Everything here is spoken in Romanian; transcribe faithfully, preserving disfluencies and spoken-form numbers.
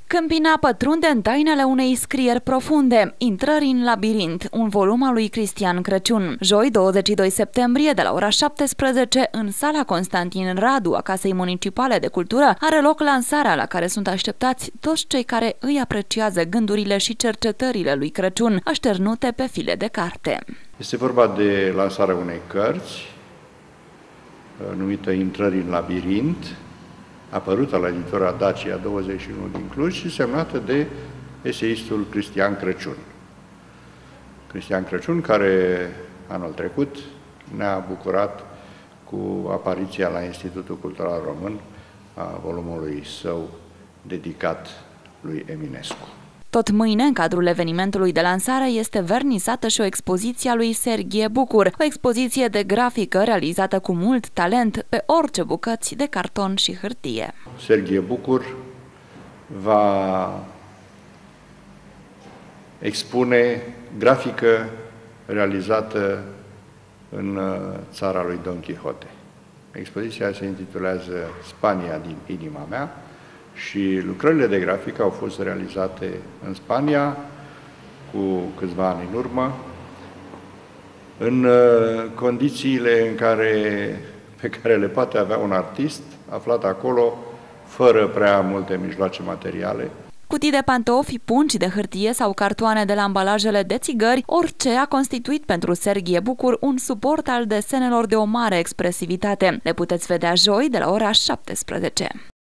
Câmpina pătrunde în tainele unei scrieri profunde, Intrări în labirint, un volum al lui Cristian Crăciun. Joi, douăzeci și doi septembrie, de la ora șaptesprezece, în sala Constantin Radu a Casei Municipale de Cultură, are loc lansarea la care sunt așteptați toți cei care îi apreciază gândurile și cercetările lui Crăciun, așternute pe file de carte. Este vorba de lansarea unei cărți numită Intrări în labirint, apărută la editura Dacia douăzeci și unu din Cluj și semnată de eseistul Cristian Crăciun. Cristian Crăciun, care anul trecut ne-a bucurat cu apariția la Institutul Cultural Român a volumului său dedicat lui Eminescu. Tot mâine, în cadrul evenimentului de lansare, este vernisată și o expoziție a lui Serghie Bucur, o expoziție de grafică realizată cu mult talent pe orice bucăți de carton și hârtie. Serghie Bucur va expune grafică realizată în țara lui Don Quixote. Expoziția se intitulează Spania din inima mea și lucrările de grafică au fost realizate în Spania cu câțiva ani în urmă, în condițiile în care, pe care le poate avea un artist aflat acolo, fără prea multe mijloace materiale. Cutii de pantofi, pungi de hârtie sau cartoane de la ambalajele de țigări, orice a constituit pentru Serghie Bucur un suport al desenelor de o mare expresivitate. Le puteți vedea joi de la ora șaptesprezece.